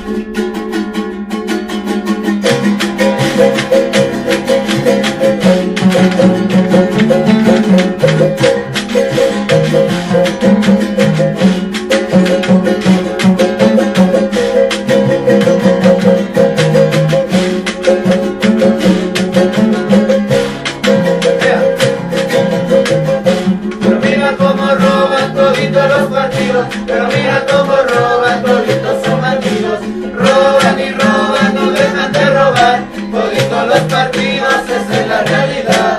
Pero mira cómo roban, toditos son bandidos. Roban y roban, no dejan de robar. Toditos los partidos, esa es la realidad.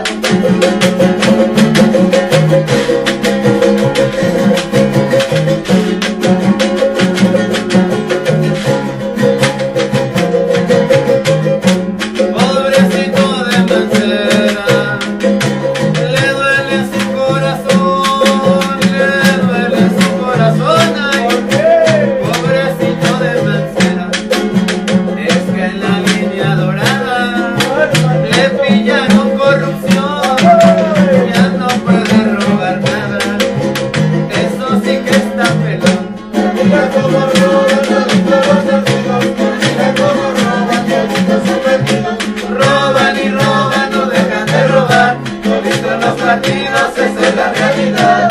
Pobrecito de Mancera, le duele su corazón, le duele su corazón. Ay, pobrecito de Mancera, es que en la línea dorada le pillaron corrupción, ya no puede robar nada, eso sí que está pelón. Mira cómo roban toditos los partidos, mira cómo roban toditos sus partidos. Roban y roban, no dejan de robar, toditos los partidos, esa es la realidad.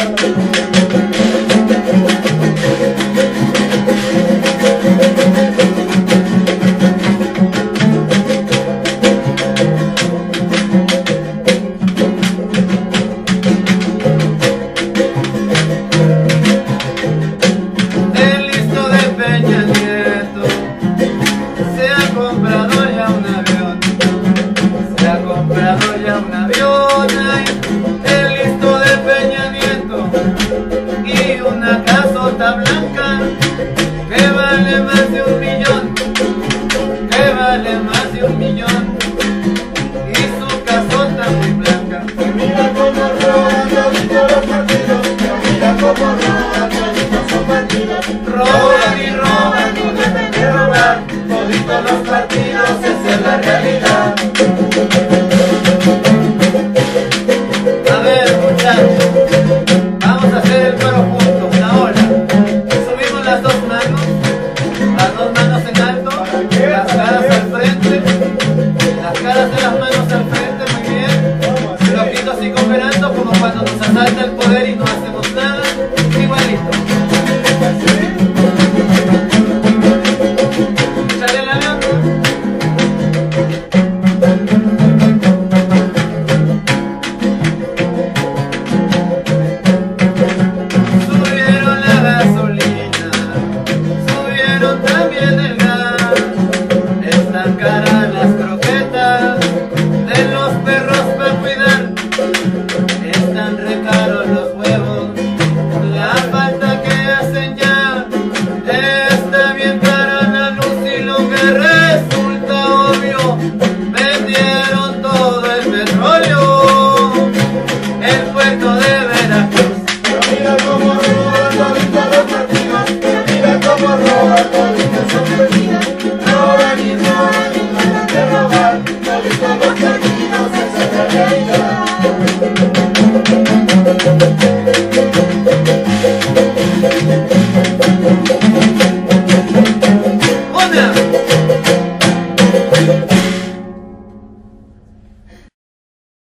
El listo de Peña Nieto se ha comprado ya un avión, se ha comprado ya un avión. Ay, el listo de Peña Nieto y una casota blanca que vale más de 1 millón, que vale más de 1 millón, y su casota muy blanca. Mira cómo roban toditos los partidos, mira cómo roban toditos sus partidos. Roban y roban, no dejan de robar, toditos los partidos, esa es la realidad. A ver, muchachos, vamos a hacer el coro juntos, ahora. Subimos las dos manos en alto, las